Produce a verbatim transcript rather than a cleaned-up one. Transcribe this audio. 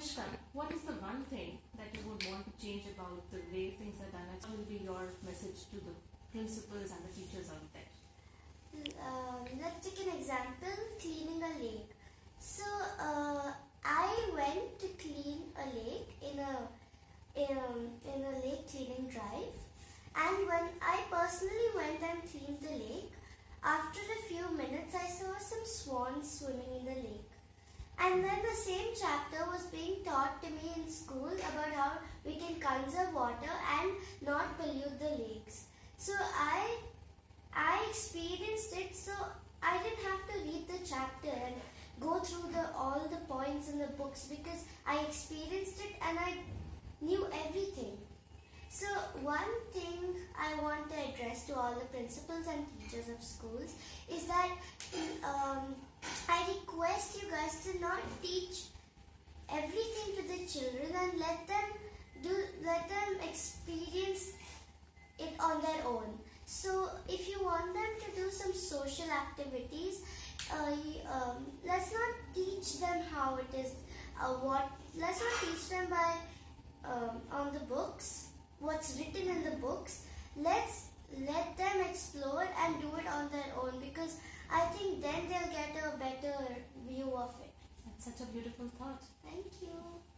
Mishkkaa, what is the one thing that you would want to change about the way things are done? What will be your message to the principals and the teachers out there? Uh, let's take an example, cleaning a lake. So, uh, I went to clean a lake in a, in a, in a lake cleaning drive. And when I personally went and cleaned the lake, after a few minutes I saw some swans swimming in the lake. And then the same chapter was being taught to me in school about how we can conserve water and not pollute the lakes. So I, I experienced it, so I didn't have to read the chapter and go through the, all the points in the books because I experienced it and I knew everything. So one thing I want to address to all the principals and teachers of schools is that um, I request you guys to not teach everything to the children and let them do, let them experience it on their own. So if you want them to do some social activities, uh, um, let's not teach them how it is, uh, what, let's not teach them by um, on the books, what's written in the books. Let's let them explore and do it on their own, because I think then they'll get a better view of it. That's such a beautiful thought. Thank you.